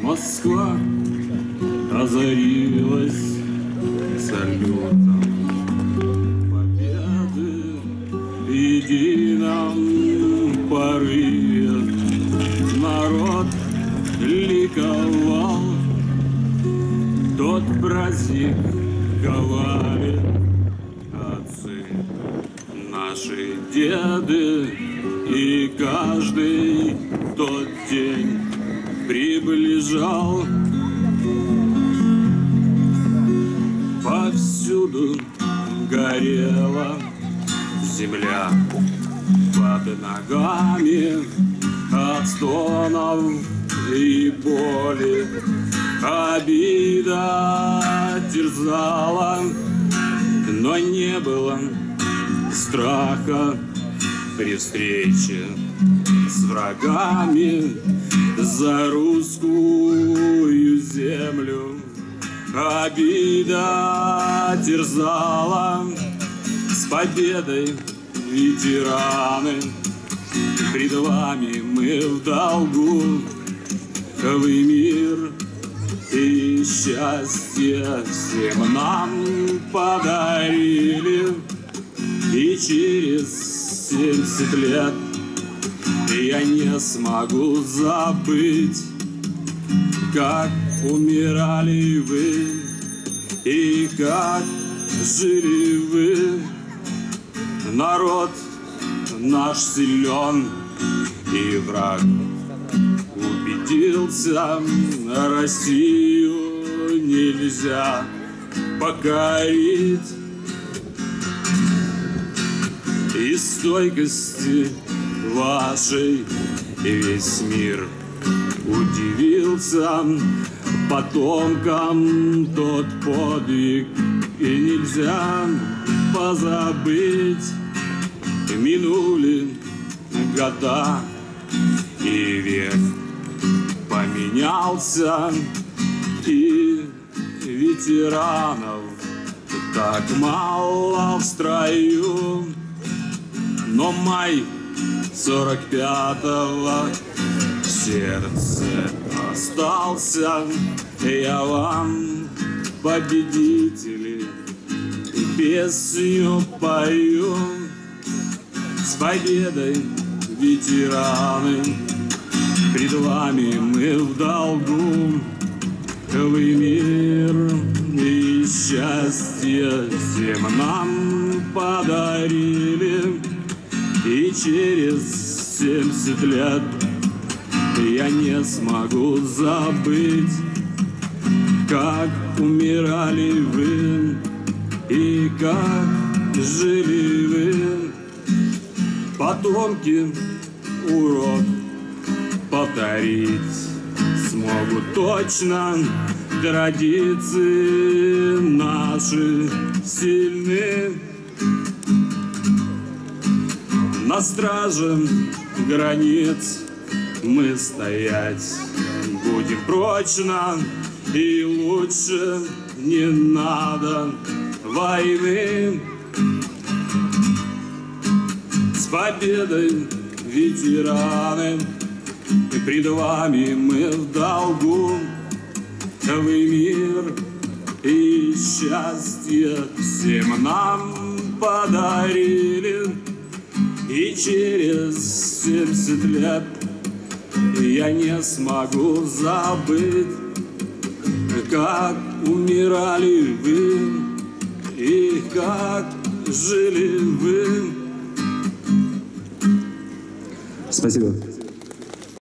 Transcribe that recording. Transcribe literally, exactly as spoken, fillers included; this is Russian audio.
Москва озарилась салютом победы в едином порыве. Народ ликовал, тот праздник ковали отцы, наши деды, и каждый тот день приближал. Повсюду горела земля под ногами от стонов и боли. Обида терзала, но не было страха при встрече с врагами за русскую землю. Обида терзала, с победой ветераны, пред вами мы в долгу. Вы мир и счастье всем нам подарили, и через семьдесят лет я не смогу забыть, как умирали вы и как жили вы. Народ наш силен, и враг убедился, Россию нельзя покорить. И стойкости вашей весь мир удивился, потомкам тот подвиг и нельзя позабыть. Минули года, и век поменялся, и ветеранов так мало в строю. Но май сорок пятого в сердце остался. Я вам, победители, песню пою. С победой, ветераны, пред вами мы в долгу. Вы мир и счастье всем нам подарили, и через семьдесят лет я не смогу забыть, как умирали вы и как жили вы. Потомки урок повторить смогут точно, традиции наши сильны. На страже границ мы стоять будем прочно, и лучше не надо войны. С победой, ветераны, пред вами мы в долгу. Вы мир и счастье всем нам подарили, и через семьдесят лет я не смогу забыть, как умирали вы и как жили вы. Спасибо.